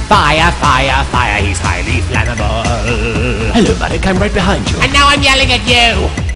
Fire, fire, fire, he's highly flammable. Hello, Maddock, I'm right behind you. And now I'm yelling at you.